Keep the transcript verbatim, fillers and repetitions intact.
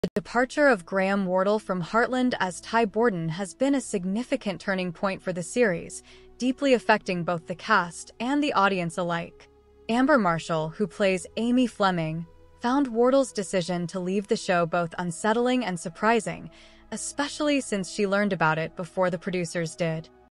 The departure of Graham Wardle from Heartland as Ty Borden has been a significant turning point for the series, deeply affecting both the cast and the audience alike. Amber Marshall, who plays Amy Fleming, found Wardle's decision to leave the show both unsettling and surprising, especially since she learned about it before the producers did.